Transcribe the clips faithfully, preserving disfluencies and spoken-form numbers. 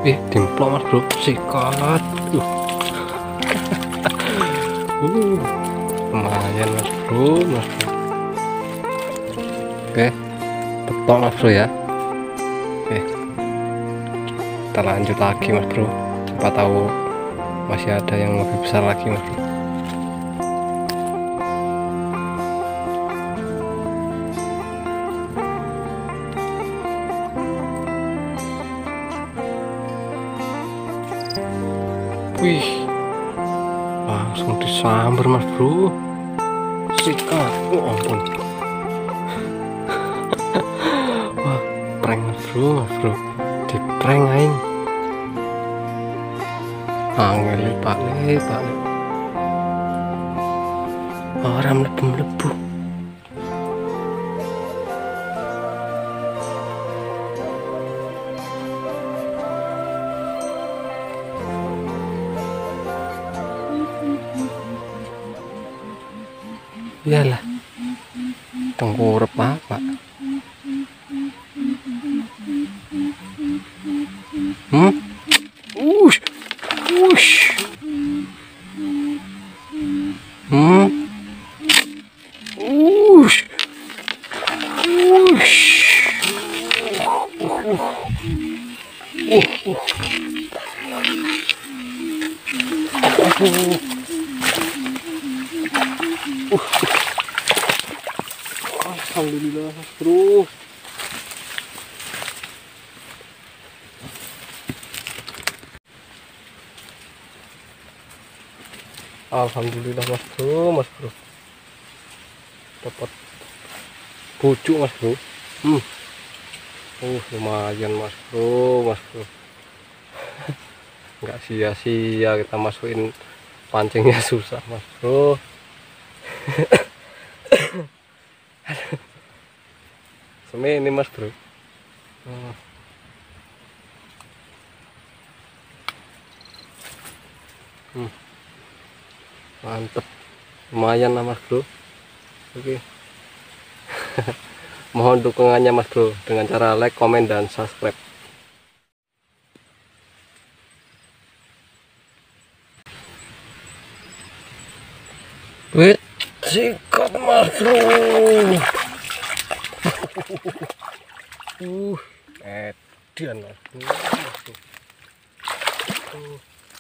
Ih, dimplong mas bro, sikat. Uh. uh. Lumayan mas bro, mas bro. Oke, betok mas bro ya. Oke, kita lanjut lagi mas bro. Siapa tahu masih ada yang lebih besar lagi mas bro. Wih, langsung disambar mas bro, sikat. Oh ampun. Wah, prank mas bro, mas bro, di prank aing. Angel pak le pak le, orang mlebu-mlebu. Iyalah, tengkurap apa? Hmm? Ush, ush. Hmm? Ush, ush. Uh, uh. Uh, uh. Aduh. Uh. Alhamdulillah bro. Alhamdulillah mas bro, mas bro, dapat bujuk mas bro. Hmm. Uh, lumayan mas bro, mas bro. Nggak sia-sia kita masukin pancingnya, susah mas bro. Semini mas bro. Hmm. Hmm. Mantep, lumayan lah mas bro. Oke. Mohon dukungannya mas bro dengan cara like, komen, dan subscribe. Wih, sikat mas bro. Uh, edian mas bro. Uh.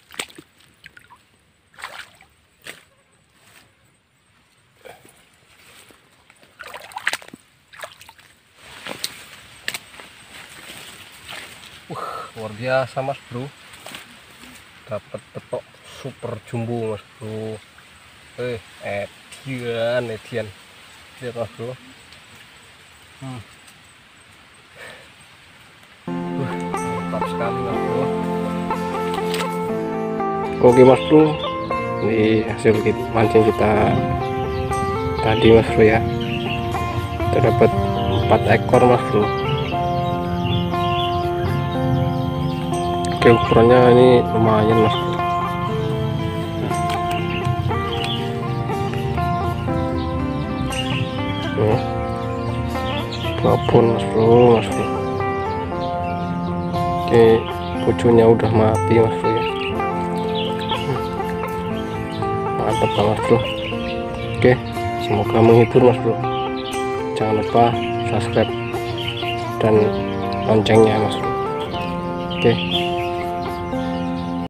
Uh, luar biasa mas bro, dapat betok super jumbo mas bro. Eh, edian, edian, lihat mas bro. Hmm. Uh, mantap sekali mas bro. Oke mas bro, ini hasil kita mancing kita tadi mas bro ya. Kita dapat empat ekor mas bro. Oke, ukurannya ini lumayan mas bro. Nih, babon mas bro, mas bro. Oke, pucunya udah mati mas bro ya. Mantap mas bro. Oke, semoga menghibur mas bro. Jangan lupa subscribe dan loncengnya mas bro. Oke.